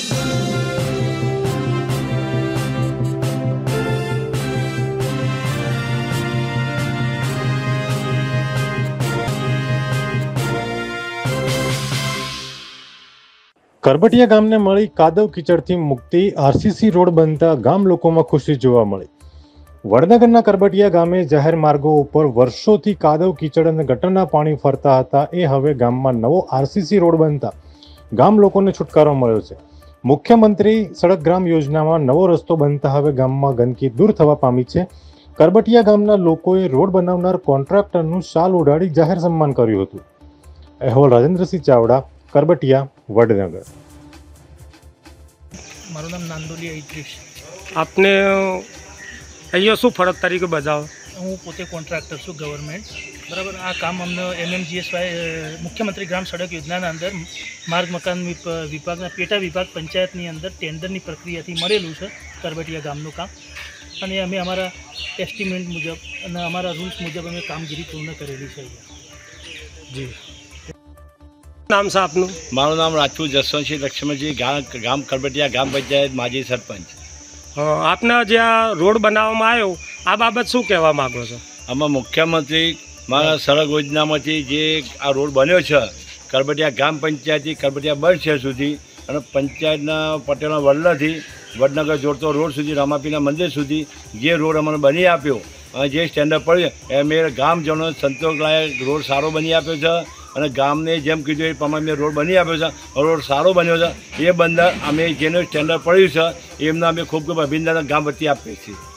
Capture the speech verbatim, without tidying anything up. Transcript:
કરબટિયા ગામને મળી કાદવ કીચડથી મુક્તિ, આરસીસી રોડ બનતા ગામ લોકોમાં ખુશી જોવા મળી। વડનગરના કરબટિયા ગામે જાહેર માર્ગો ઉપર વર્ષોથી કાદવ કીચડ અને ગટરના પાણી ફરતા હતા, એ હવે ગામમાં નવો આરસીસી રોડ બનતા ગામ લોકોને છુટકારો મળ્યો છે। મુખ્યમંત્રી સડક ગ્રામ યોજનામાં નવો રસ્તો બનતા હવે ગામમાં ગંદકી દૂર થવા પામી છે। કરબટિયા ગામના લોકોએ રોડ બનાવનાર કોન્ટ્રાક્ટરનું શાલ ઉડાડી જાહેર સન્માન કર્યું હતું। અહેવાલ રાજેન્દ્રસિંહ ચાવડા, કરબટિયા, વડનગર। મારું નામ નાંદોલી ઐત્રીશ। આપને અહીંયા શું ફરજ તરીકે બજાવો? હું પોતે કોન્ટ્રાક્ટર છું ગવર્મેન્ટ, બરાબર। આ કામ અમને એમએમજીએસવાય મુખ્યમંત્રી ગ્રામ સડક યોજનાના અંદર માર્ગ મકાન વિભાગના પેટા વિભાગ પંચાયતની અંદર ટેન્ડરની પ્રક્રિયાથી મળેલું છે કરબટિયા ગામનું કામ, અને અમે અમારા એસ્ટિમેટ મુજબ અને અમારા રૂલ્સ મુજબ અમે કામગીરી પૂર્ણ કરેલી છે। જી, નામ છે આપનું? મારું નામ રાજપૂત જસવંતસિંહ લક્ષ્મણજી, ગામ કરબટિયા ગ્રામ પંચાયત માજી સરપંચ। આપને જે આ રોડ બનાવવામાં આવ્યો, આ બાબત શું કહેવા માગો છો? આમાં મુખ્યમંત્રી મારા સડક યોજનામાંથી જે આ રોડ બન્યો છે કરબટિયા ગ્રામ પંચાયતથી કરબટિયા બસ શહેર સુધી અને પંચાયતના પટેલના વડલાથી વડનગર જોડતો રોડ સુધી રામાપીના મંદિર સુધી જે રોડ અમને બની આપ્યો અને જે સ્ટેન્ડર્ડ પડ્યો એ મેં ગામજનો સંતોષલાયક રોડ સારો બની આપ્યો છે, અને ગામને જેમ કીધું એ પ્રમાણે મેં રોડ બની આપ્યો છે, રોડ સારો બન્યો છે। એ બંદર અમે જેનું સ્ટેન્ડર્ડ પડ્યું છે એમને અમે ખૂબ ખૂબ અભિનંદન ગામ વતી આપીએ છીએ।